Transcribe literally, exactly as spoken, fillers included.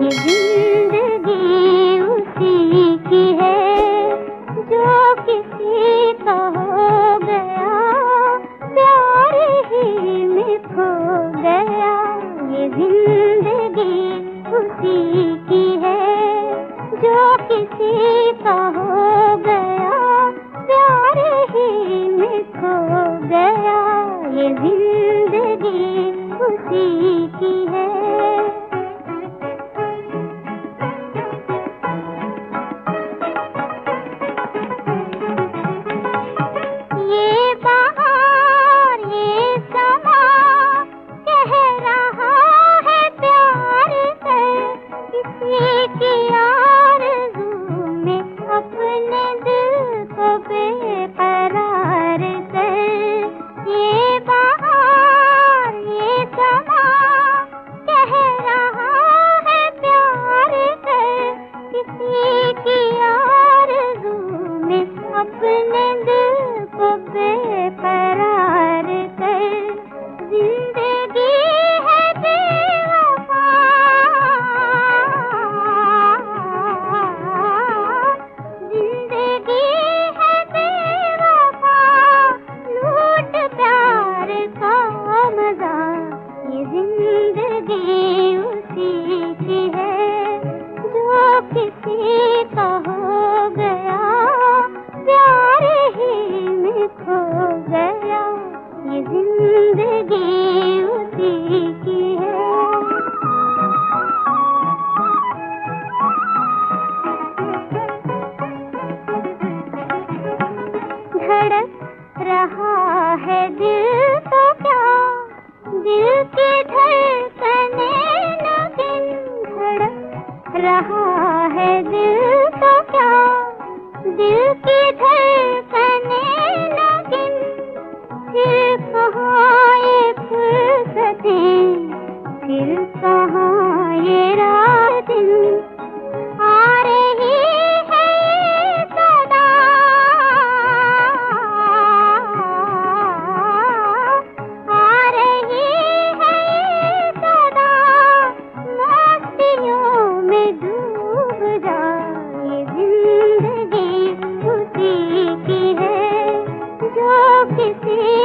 ये जिंदगी उसी की है जो किसी का हो गया, प्यार ही में खो गया। ये जिंदगी उसी की है जो किसी का हो गया, प्यार ही में खो गया। ये जिंदगी उसी की है। ये बहार ये समा कह रहा है प्यार से, किसी की आरज़ू में अपने दिल को बेकरार कर। ये बहार ये समा कह रहा है प्यार से, किसी की आरज़ू में अपने दिल को बेकरार कर। जिंदगी है बेवफा, जिंदगी है बेवफा, लूट प्यार का मजा। ये जिंदगी उसी की है जो किसी का हो गया, प्यार ही में खो गया। ये जिंदगी उसी की है। धड़क रहा है दिल तो क्या, दिल की धड़कने लेकिन धड़क रहा है दिल तो क्या, दिल की धड़कने लेकिन फिर कहाँ ये फुर्सतें, फिर कहाँ ये रातें। आ रही है ये सदा, आ रही है ये सदा, मस्तियों में डूब जा। ये जिंदगी उसी की है जो किसी